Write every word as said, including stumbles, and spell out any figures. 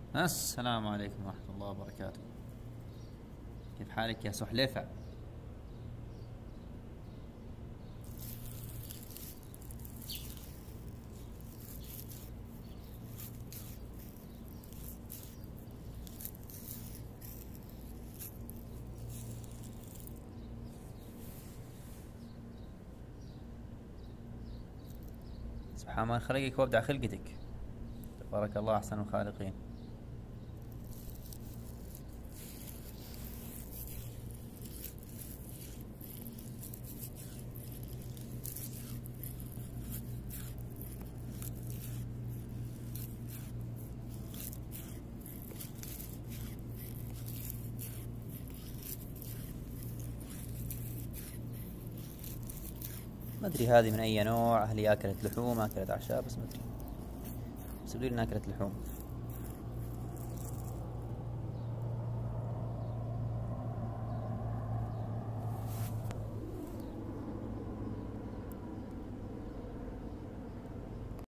السلام عليكم ورحمة الله وبركاته. كيف حالك يا سحلفة؟ سبحان من خلقك وابدع خلقتك. تبارك الله أحسن الخالقين. ما ادري هذه من اي نوع، هل هي اكلت لحوم اكلت اعشاب، بس ما ادري، بس يبدو لي انها اكلت لحوم.